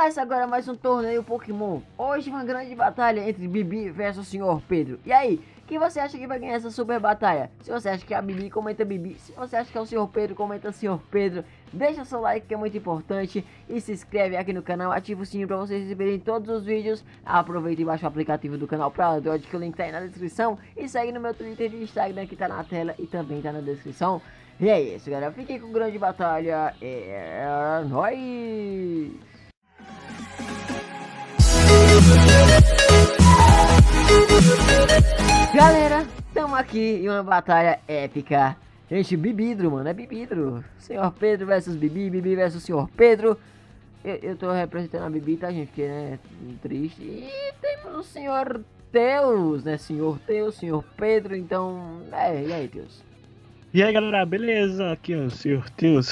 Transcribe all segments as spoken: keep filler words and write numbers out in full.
Começa agora mais um torneio Pokémon. Hoje uma grande batalha entre Bibi versus senhor Pedro. E aí, quem você acha que vai ganhar essa super batalha? Se você acha que é a Bibi, comenta Bibi. Se você acha que é o senhor Pedro, comenta senhor Pedro. Deixa seu like que é muito importante. E se inscreve aqui no canal, ativa o sininho para vocês receberem todos os vídeos. Aproveita e baixa o aplicativo do canal para Android, que o link tá aí na descrição. E segue no meu Twitter e Instagram que tá na tela e também tá na descrição. E é isso, galera. Fiquem com grande batalha. É nóis! Galera, estamos aqui em uma batalha épica. Gente, Bibidro, mano, é Bibidro. senhor Pedro versus Bibi, Bibi versus senhor Pedro. Eu, eu tô representando a Bibi, tá, gente? Porque, né, triste. E temos o senhor Teus, né? senhor Teus, senhor Pedro, então... É, e aí, Teus? E aí, galera, beleza? Aqui, ó, o senhor Teus.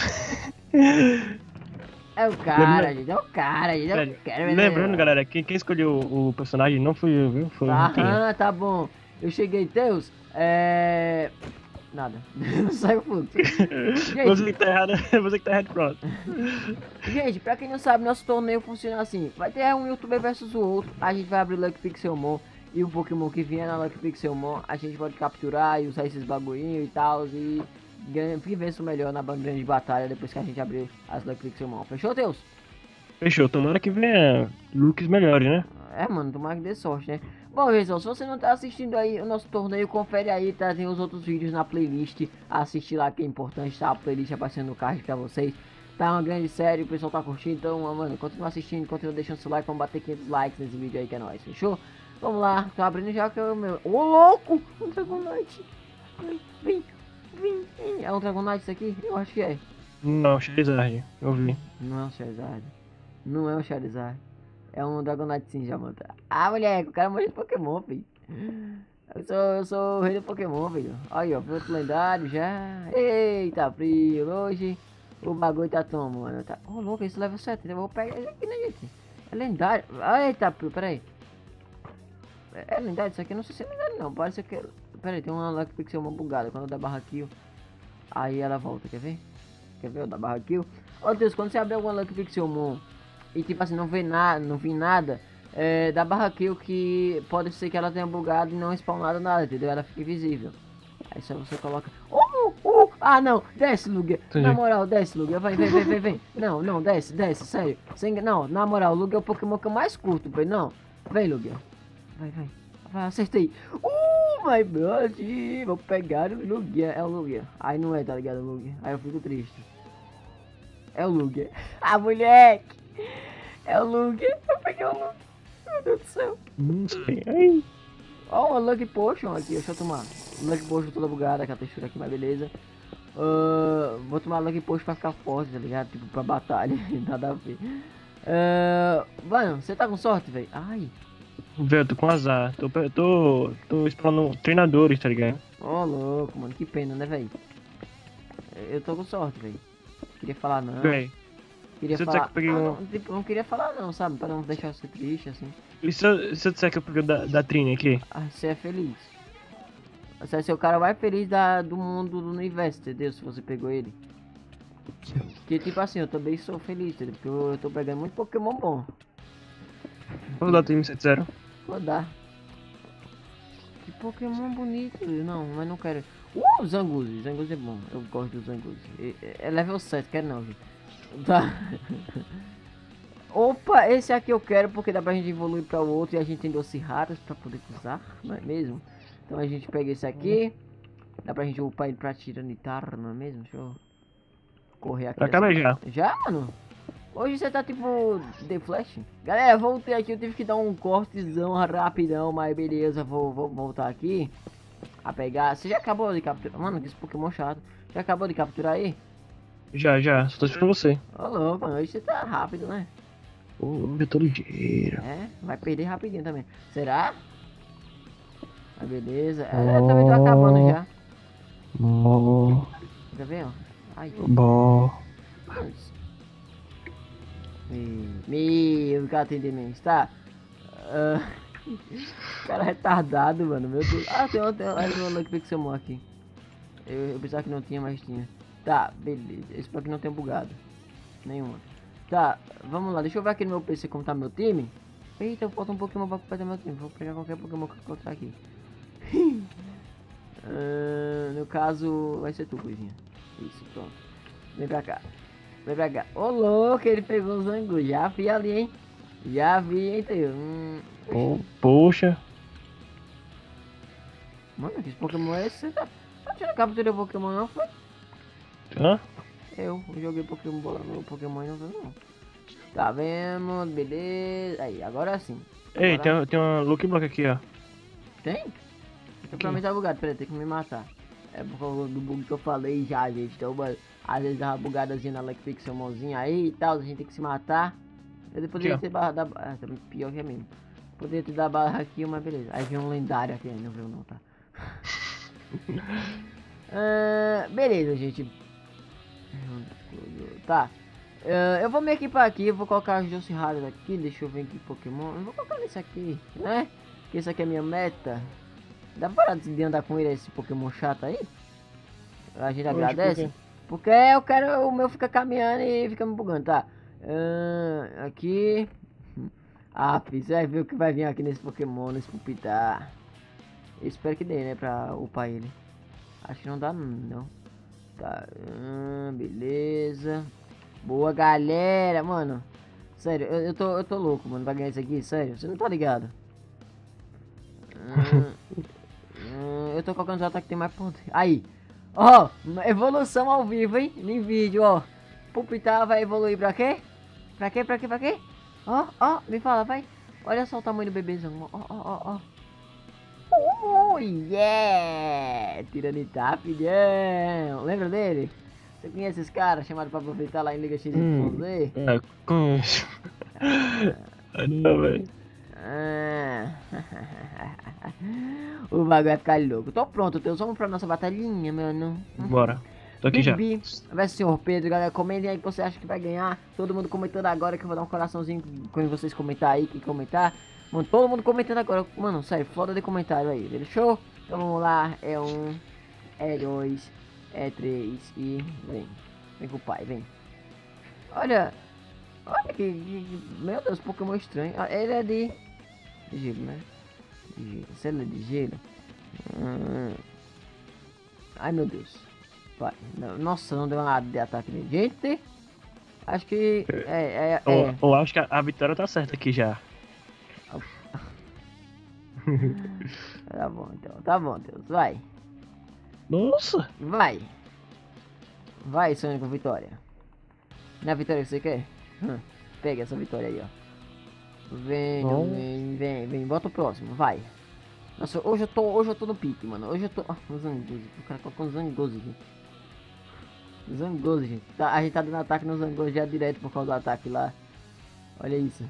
É o cara, gente, é o cara, gente, é o cara. Lembrando, galera, quem, quem escolheu o, o personagem não fui eu, viu? Foi Ah, tá bom. Eu cheguei, Teus, é... Nada, sai o fluxo. Você que tá errado, você que tá errado, pronto. Gente, pra quem não sabe, nosso torneio funciona assim. Vai ter um youtuber versus o outro. A gente vai abrir Lucky Pixelmon. E o Pokémon que vier na Lucky Pixelmon, a gente pode capturar e usar esses bagulhinhos e tal. E ganha, vença o melhor na bandeira de batalha depois que a gente abrir as Lucky Pixelmon. Fechou, Teus? Fechou, tomara que venha looks melhores, né? É, mano, tomara que dê sorte, né? Bom, pessoal, se você não tá assistindo aí o nosso torneio, confere aí, tá? Tem os outros vídeos na playlist. Assistir lá que é importante, tá? A playlist aparecendo no card pra vocês. Tá uma grande série, o pessoal tá curtindo. Então, mano, continua assistindo, continua deixando seu like. Vamos bater quinhentos likes nesse vídeo aí que é nóis, fechou? Vamos lá, tô abrindo já que é o meu... Ô, louco! Um Dragonite! Vem, vem, vem. É um Dragonite isso aqui? Eu acho que é. Não, Charizard, eu vi. Não é um Charizard. Não é um Charizard. É um Dragonite sim, já, mano. Ah, moleque, o cara manja de Pokémon, filho. Eu sou, eu sou o rei do Pokémon, filho. Aí, ó, outro lendário já. Eita, frio. Hoje o bagulho tá tomando, mano. Tá... Ô, louco, esse level sete. Eu vou pegar esse aqui, né, gente? É lendário. Eita, frio, peraí. É lendário isso aqui? Não sei se é lendário, não. Parece que... Peraí, tem uma Lucky Pixelmon bugada. Quando eu dar barra kill, aí ela volta, quer ver? Quer ver? Eu dar barra kill. Ó, Deus, quando você abrir alguma Lucky Pixelmon e tipo assim, não vê nada, não vi nada, é, da barra kill que pode ser que ela tenha bugado e não spawnado nada, entendeu? Ela fica invisível. Aí só você coloca... Uh, uh, ah, não, desce, Lugia. Entendi. Na moral, desce, Lugia. Vai, vem, vem, vem, vem. Não, não, desce, desce, sério. Sem... Não, na moral, o Lugia é o Pokémon que eu mais curto, velho. Não, vem, Lugia. Vai, vai. Vai, acertei. Uh, my god, vou pegar o Lugia. É o Lugia. Aí não é, tá ligado, o Lugia. Aí eu fico triste. É o Lugia. Ah, moleque. É o Lugia. Eu peguei o Lugia. Meu Deus do céu. Não sei. Ai. Ó, uma Lucky Potion aqui. Deixa eu tomar. Lucky Potion toda bugada, com a textura aqui, mas beleza. Uh, vou tomar Lucky Potion pra ficar forte, tá ligado? Tipo, pra batalha. Nada a ver. Uh, mano, você tá com sorte, velho? Ai. Velho, tô com azar. Tô, tô, tô explorando treinadores, tá ligado? Ó, oh, louco, mano. Que pena, né, velho? Eu tô com sorte, velho. Queria falar não. Véi. Queria se eu falar... disser que eu peguei ah, um... não, tipo, não queria falar não, sabe? Pra não deixar você triste, assim. E se eu, se eu disser que eu peguei da, da Trini aqui? Ah, você é feliz. Você é o cara mais feliz da, do mundo, do universo, entendeu? Se você pegou ele. Porque, tipo assim, eu também sou feliz, entendeu? Porque eu, eu tô pegando muito Pokémon bom. Vou dar Trini sete zero. Vou dar. Que Pokémon bonito. Não, mas não quero. Uh, Zangoose. Zangoose é bom. Eu gosto do Zangoose. É, é level sete, quero não, gente. Tá. Opa, esse aqui eu quero porque dá pra gente evoluir pra o outro e a gente tem doze raras pra poder usar, não é mesmo? Então a gente pega esse aqui. Dá pra gente upar ele pra Tiranitar, não é mesmo? Deixa eu correr aqui. Acabei já. Já, mano? Hoje você tá tipo The Flash. Galera, voltei aqui, eu tive que dar um cortezão rapidão, mas beleza, vou, vou voltar aqui a pegar. Você já acabou de capturar? Mano, que esse Pokémon chato. Já acabou de capturar aí? Já, já. Só tô esperando você. Ô louco, mano, hoje você tá rápido, né? Ô, eu tô ligeiro. É, vai perder rapidinho também. Será? Ah, beleza. É, eu também tô acabando já. Bom. Tá vendo? Ai, Bom. meu, cara tem demência, tá? Uh, cara retardado, mano, meu Deus. Ah, tem outra, tem uma Lucky Pixelmon aqui. Eu, eu pensava que não tinha, mas tinha. Tá, beleza. Esse aqui não tem bugado. Nenhuma. Tá, vamos lá. Deixa eu ver aqui no meu P C como tá meu time. Eita, falta um Pokémon pra completar meu time. Vou pegar qualquer Pokémon que eu encontrar aqui. uh, no caso, vai ser tu, coisinha. Isso, pronto. Vem pra cá. Vem pra cá. Ô, louco, ele pegou o Zangu. Já vi ali, hein? Já vi, hein, teu. Hum... Oh, poxa. Mano, que Pokémon é esse? Você tá... Tá tirando captura de Pokémon não, foi? Hã? Eu joguei Pokémon bola no Pokémon e não vi não. Tá vendo? Beleza. Aí, agora sim. Ei, Agora... tem, um- tem uma Lucky Block aqui, ó. Tem? Eu pra mim tá bugado, peraí, tem que me matar. É por causa do bug que eu falei já, gente. Então, mano, às vezes dá uma bugadazinha na Lucky Pixelmonzinha aí e tal, a gente tem que se matar. Eu poderia Aqui, ó. ter barra da... Ah, tá pior que é mesmo. Poderia ter dado barra aqui, mas beleza. Aí vem um lendário aqui, não viu não, tá? ah, beleza, gente. Tá. Uh, eu vou me equipar aqui, eu vou colocar os doce raros aqui, deixa eu ver aqui Pokémon. Eu vou colocar nesse aqui, né? Que esse aqui é a minha meta. Dá pra parar de andar com ele, esse Pokémon chato aí? A gente agradece. Hoje, Porque eu quero, o meu fica caminhando e fica me bugando, tá? Uh, aqui. Ah, filho, você vai ver o que vai vir aqui nesse Pokémon, nesse Pupitar. Eu espero que dê, né, pra upar ele. Acho que não dá, não. Tá, hum, beleza. Boa, galera, mano. Sério, eu, eu, tô, eu tô louco, mano, pra ganhar isso aqui, sério. Você não tá ligado? Hum, hum, eu tô colocando os ataques que tem mais poder. Aí, ó, evolução ao vivo, hein? Em vídeo, ó. Pupitar vai evoluir pra quê? Pra quê, pra quê, pra quê? Ó, ó, me fala, vai. Olha só o tamanho do bebezão, ó, ó, ó, ó. Oh, yeah! Tiranitap, yeah! Lembra dele? Você conhece esse cara chamado pra aproveitar lá em Liga X Y Z? Hum, é, conheço. Ah, não, velho. Ah. O bagulho vai ficar louco. Tô pronto, Teus. Vamos pra nossa batalhinha, mano. Bora. Tô aqui Big já. B versus senhor Pedro, galera. Comentem aí que você acha que vai ganhar. Todo mundo comentando agora que eu vou dar um coraçãozinho quando vocês comentar aí, quem comentar. Mano, todo mundo comentando agora. Mano, sério, foda de comentário aí, beleza? Então vamos lá. É um, é dois, é três e vem. Vem com o pai, vem. Olha. Olha que, que meu Deus, Pokémon estranho. Ah, ele é de, de gelo, né? De gelo. Se ele é de gelo. Hum. Ai meu Deus. Vai. Não, nossa, não deu nada de ataque nele. Gente, acho que é, é, Eu, é. eu acho que a, a vitória tá certa aqui já. Tá bom, então. Tá bom, Deus. Vai. Nossa! Vai. Vai, Sonic, Vitória. Não é a vitória que você quer? Hum, pega essa vitória aí, ó. Vem, Nossa. vem, vem, vem. Bota o próximo, vai. Nossa, hoje eu tô, hoje eu tô no pique, mano. Hoje eu tô... Ah, um Zangoso. O cara colocou um Zangoso, gente. Zangoso, gente. Tá, a gente tá dando ataque no Zangoso já direto por causa do ataque lá. Olha isso.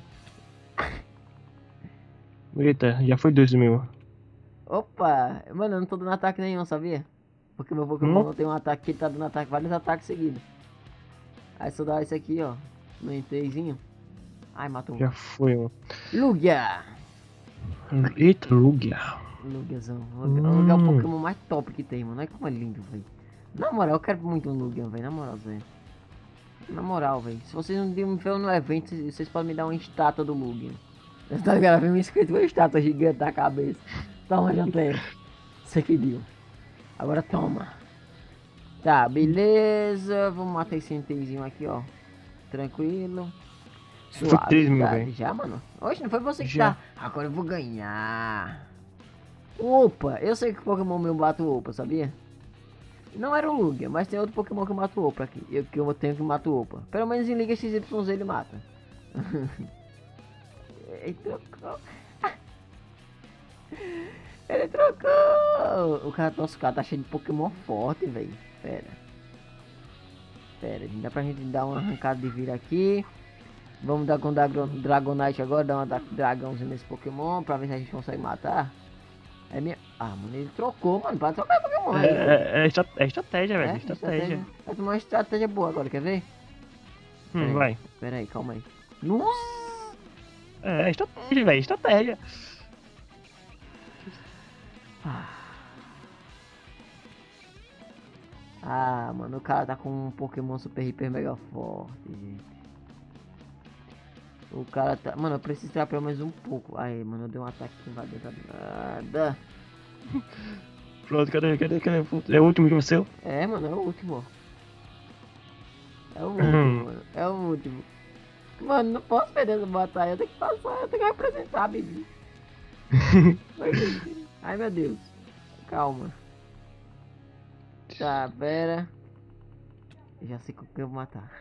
Eita, já foi dois mil. Opa! Mano, eu não tô dando ataque nenhum, sabia? Porque meu Pokémon Hum? não tem um ataque que ele tá dando ataque, vários ataques seguidos. Aí só dá esse aqui, ó. No entrezinho. Ai, matou. Já foi, mano. Lugia! Eita, Lugia. Lugiazão. Hum. Lugia é o Pokémon mais top que tem, mano. Olha como é lindo, velho. Na moral, eu quero muito um Lugia, velho. Na moral, velho. Na moral, velho. Se vocês não me verem no evento, vocês podem me dar uma estátua do Lugia. Tá ligado? Vem me escrito uma estátua gigante na cabeça. Toma, Janteiro. Você que deu. Agora toma. Tá, beleza. Vamos matar esse entezinho aqui, ó. Tranquilo. Foi três mil, Suavidade. velho. Já, mano? Oxe, não foi você que Já. tá. Agora eu vou ganhar. Opa, eu sei que Pokémon meu mata o Opa, sabia? Não era o Lugia, mas tem outro Pokémon que mata o Opa aqui. Eu, que eu tenho que matar o Opa. Pelo menos em Liga X Y Z ele mata. Ele trocou. Ele trocou. O cara, nosso cara tá cheio de Pokémon forte, velho. Pera. Pera, dá pra gente dar uma arrancada de vida aqui. Vamos dar com Dragon, Dragonite agora, dar uma da, dragãozinho nesse Pokémon pra ver se a gente consegue matar. É minha... Ah, mano, ele trocou, mano, pra trocar Pokémon. É, aí, é, é, estra- é estratégia, velho. é, estratégia. Vai tomar uma estratégia boa agora, quer ver? Hum, Pera aí, vai. Pera aí, calma aí. Nossa! É, é estratégia, velho. Estratégia. Ah, mano, o cara tá com um Pokémon super, hiper, mega forte, gente. O cara tá... Mano, eu preciso tirar pelo menos um pouco. Aí, mano, eu dei um ataque que não vai adiantar nada. Pronto, cadê, cadê, cadê? É o último que você? É, mano, é o último. É o último, mano. É o último. Mano, não posso perder essa batalha. Eu tenho que passar, eu tenho que representar, baby. Ai, meu Deus. Calma. Tá, pera. Eu já sei com quem eu vou matar.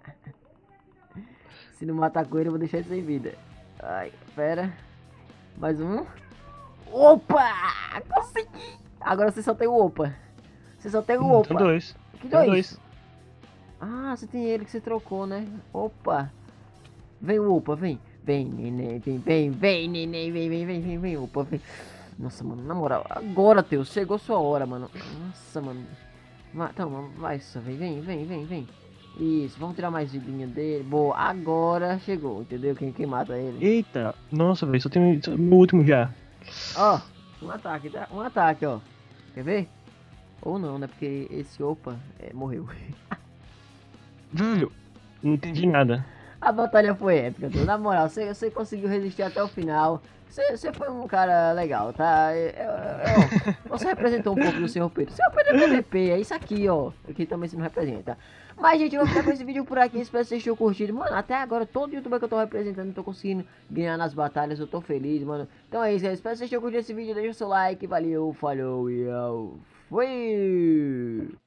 Se não matar com ele, eu vou deixar ele sem vida. Ai, pera. Mais um. Opa! Consegui! Agora você só tem o opa. Você só tem o opa. Tem dois. Que Tem dois? dois. Ah, você tem ele que você trocou, né? Opa! Vem o opa, vem. Vem, neném, vem, vem, vem, neném, vem, vem, vem, vem, vem, opa, vem. Nossa, mano, na moral, agora, Teus, chegou sua hora, mano. Nossa, mano. Vai, então, vai, só vem, vem, vem, vem, vem. Isso, vamos tirar mais vidinha dele. Boa, agora chegou, entendeu? Quem, quem mata ele. Eita, nossa, velho, só tem só- meu último já. Ó, um ataque, tá? Um ataque, ó. Quer ver? Ou não, né? Porque esse opa é, morreu. Velho, não entendi nada. A batalha foi épica, Teus. Na moral, você, você conseguiu resistir até o final. Você, você foi um cara legal, tá? É, é, é, ó, você representou um pouco do senhor Pedro. Senhor Pedro é P V P, é isso aqui, ó. Aqui também você não representa. Mas, gente, eu vou ficar com esse vídeo por aqui. Espero que vocês tenham curtido. Mano, até agora, todo youtuber que eu tô representando, eu tô conseguindo ganhar nas batalhas. Eu tô feliz, mano. Então é isso, galera. Espero que vocês tenham curtido esse vídeo. Deixa o seu like. Valeu, falou e eu fui!